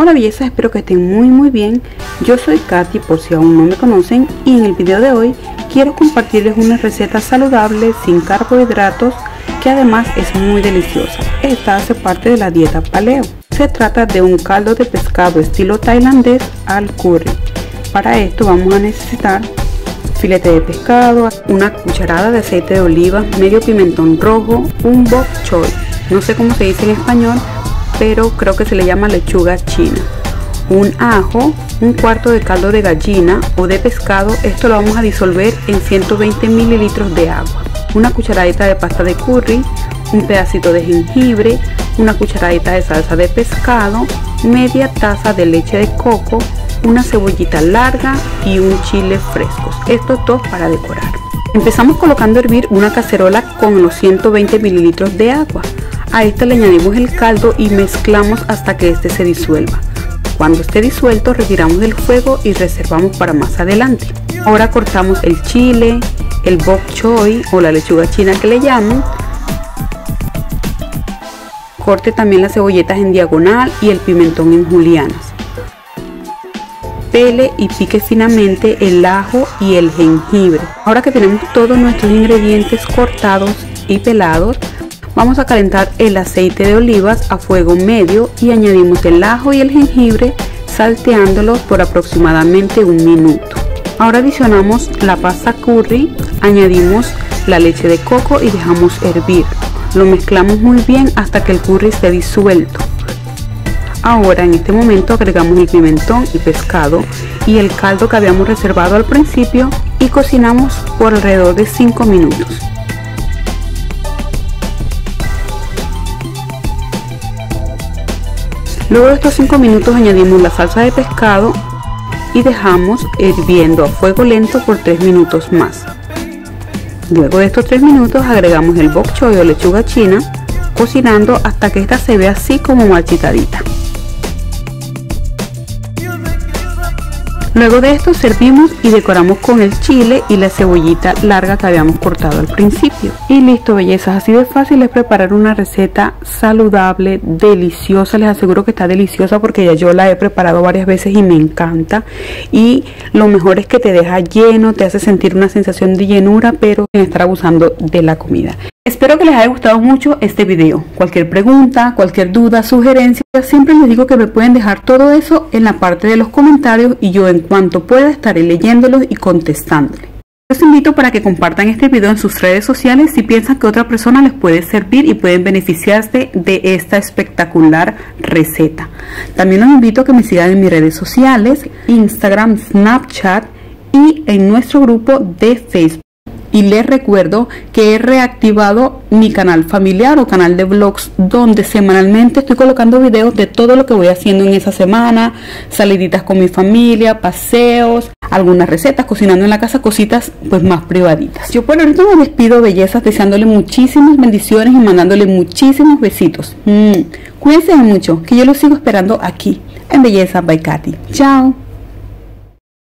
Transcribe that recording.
Hola belleza, espero que estén muy bien. Yo soy Katy, por si aún no me conocen, y en el video de hoy quiero compartirles una receta saludable sin carbohidratos que además es muy deliciosa. Esta hace parte de la dieta paleo. Se trata de un caldo de pescado estilo tailandés al curry. Para esto vamos a necesitar filete de pescado, una cucharada de aceite de oliva, medio pimentón rojo, un bok choy, no sé cómo se dice en español, pero creo que se le llama lechuga china, un ajo, un cuarto de caldo de gallina o de pescado. Esto lo vamos a disolver en 120 mililitros de agua, una cucharadita de pasta de curry, un pedacito de jengibre, una cucharadita de salsa de pescado, media taza de leche de coco, una cebollita larga y un chile frescos, estos dos para decorar. Empezamos colocando a hervir una cacerola con los 120 mililitros de agua. A esta le añadimos el caldo y mezclamos hasta que este se disuelva. Cuando esté disuelto, retiramos del fuego y reservamos para más adelante. Ahora cortamos el chile, el bok choy o la lechuga china que le llaman. Corte también las cebolletas en diagonal y el pimentón en julianas. Pele y pique finamente el ajo y el jengibre. Ahora que tenemos todos nuestros ingredientes cortados y pelados, vamos a calentar el aceite de olivas a fuego medio y añadimos el ajo y el jengibre salteándolos por aproximadamente un minuto. Ahora adicionamos la pasta curry, añadimos la leche de coco y dejamos hervir. Lo mezclamos muy bien hasta que el curry esté disuelto. Ahora en este momento agregamos el pimentón y pescado y el caldo que habíamos reservado al principio y cocinamos por alrededor de 5 minutos. Luego de estos 5 minutos añadimos la salsa de pescado y dejamos hirviendo a fuego lento por 3 minutos más. Luego de estos 3 minutos agregamos el bok choy o lechuga china, cocinando hasta que esta se vea así como marchitadita. Luego de esto servimos y decoramos con el chile y la cebollita larga que habíamos cortado al principio. Y listo bellezas, así de fácil es preparar una receta saludable, deliciosa. Les aseguro que está deliciosa porque ya yo la he preparado varias veces y me encanta. Y lo mejor es que te deja lleno, te hace sentir una sensación de llenura, pero sin estar abusando de la comida. Espero que les haya gustado mucho este video. Cualquier pregunta, cualquier duda, sugerencia, siempre les digo que me pueden dejar todo eso en la parte de los comentarios y yo en cuanto pueda estaré leyéndolos y contestándoles. Los invito para que compartan este video en sus redes sociales si piensan que otra persona les puede servir y pueden beneficiarse de esta espectacular receta. También los invito a que me sigan en mis redes sociales, Instagram, Snapchat y en nuestro grupo de Facebook. Y les recuerdo que he reactivado mi canal familiar o canal de vlogs donde semanalmente estoy colocando videos de todo lo que voy haciendo en esa semana, saliditas con mi familia, paseos, algunas recetas, cocinando en la casa, cositas pues más privaditas. Yo por ahorita me despido bellezas deseándole muchísimas bendiciones y mandándole muchísimos besitos. Cuídense mucho, que yo los sigo esperando aquí en Belleza by Katy. Chao.